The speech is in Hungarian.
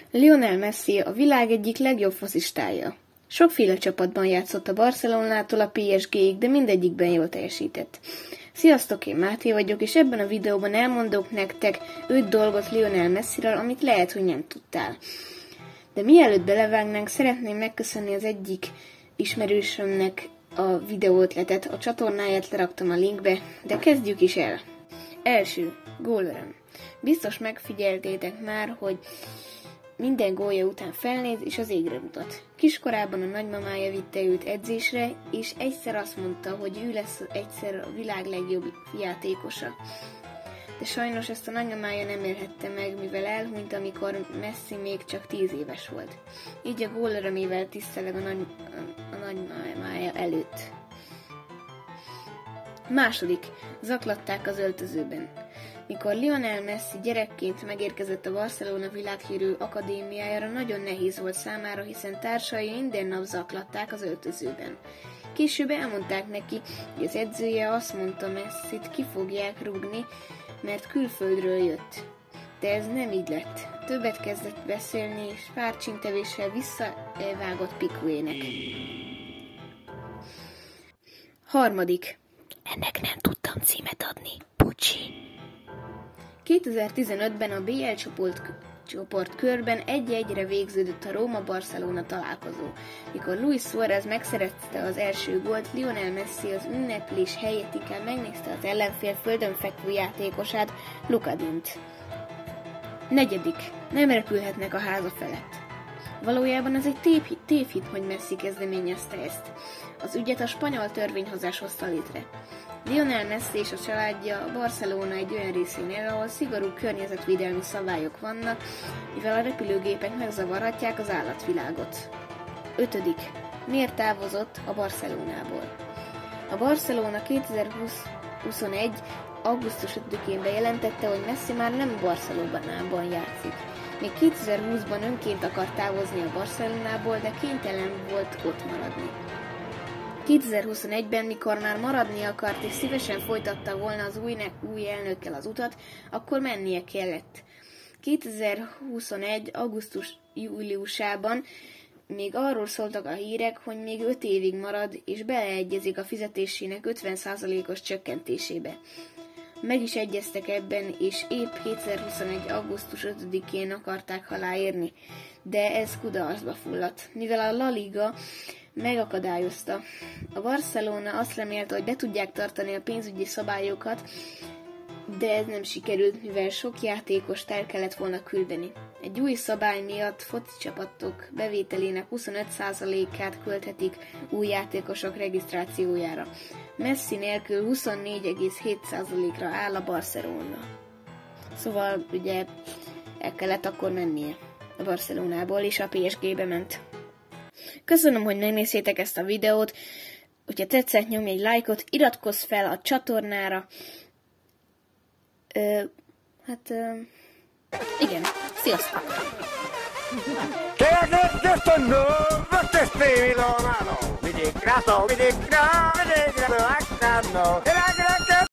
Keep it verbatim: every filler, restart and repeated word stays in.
Lionel Messi a világ egyik legjobb focistája. Sokféle csapatban játszott a Barcelonától a pé es géig, de mindegyikben jól teljesített. Sziasztok, én Máté vagyok, és ebben a videóban elmondok nektek öt dolgot Lionel Messiről, amit lehet, hogy nem tudtál. De mielőtt belevágnánk, szeretném megköszönni az egyik ismerősömnek a videóötletet, a csatornáját leraktam a linkbe, de kezdjük is el. Első, gólöröm. Biztos megfigyeltétek már, hogy minden gólja után felnéz és az égre mutat. Kiskorában a nagymamája vitte őt edzésre, és egyszer azt mondta, hogy ő lesz egyszer a világ legjobb játékosa. De sajnos ezt a nagymamája nem élhette meg, mivel elhunyt, amikor Messi még csak tíz éves volt. Így a gólörömével tiszteleg a, nagy, a, a nagymamája előtt. Második, zaklatták az öltözőben. Mikor Lionel Messi gyerekként megérkezett a Barcelona világhírű akadémiájára, nagyon nehéz volt számára, hiszen társai minden nap zaklatták az öltözőben. Később elmondták neki, hogy az edzője azt mondta Messit, ki fogják rúgni, mert külföldről jött. De ez nem így lett. Többet kezdett beszélni, és párcsintevéssel visszavágott Piquének. Harmadik. Ennek nem tudtam címet adni. Pucsi. kétezer-tizenötben a bé el csoport, csoport körben egy-egyre végződött a Róma-Barcelona találkozó. Mikor Luis Suárez megszerezte az első gólt, Lionel Messi az ünneplés helyett inkább megnézte az ellenfél földön fekvő játékosát, Luka Dint. Negyedik. Nem repülhetnek a háza felett. Valójában ez egy tévhit, tévhit, hogy Messi kezdeményezte ezt. Az ügyet a spanyol törvényhozás hozta létre. Lionel Messi és a családja a Barcelona egy olyan részén él, ahol szigorú környezetvédelmi szabályok vannak, mivel a repülőgépek megzavarhatják az állatvilágot. Ötödik. Miért távozott a Barcelonából? A Barcelona kétezer-huszonegy. augusztus ötödikén bejelentette, hogy Messi már nem Barcelonában játszik. Még kétezer-húszban önként akart távozni a Barcelonából, de kénytelen volt ott maradni. kétezer-huszonegyben, mikor már maradni akart és szívesen folytatta volna az új, új elnökkel az utat, akkor mennie kellett. kétezer-huszonegy. augusztus-júliusában még arról szóltak a hírek, hogy még öt évig marad és beleegyezik a fizetésének ötven százalékos csökkentésébe. Meg is egyeztek ebben, és épp kétezer-huszonegy. augusztus ötödikén akarták aláírni, de ez kudarcba fulladt, mivel a La Liga megakadályozta. A Barcelona azt remélte, hogy be tudják tartani a pénzügyi szabályokat, de ez nem sikerült, mivel sok játékost el kellett volna küldeni. Egy új szabály miatt foci csapatok bevételének huszonöt százalékát költhetik új játékosok regisztrációjára. Messi nélkül huszonnégy egész hét százalékra áll a Barcelona. Szóval ugye el kellett akkor mennie a Barcelonából, és a pé es gébe ment. Köszönöm, hogy megnéztétek ezt a videót, hogyha tetszett, nyomj egy lájkot, iratkozz fel a csatornára. Ö, hát, ö, igen, sziasztok! Que esto no, no te estoy mirando, no, no, no, no, no, no, no, no, no, no, no, no, no, no, no, no,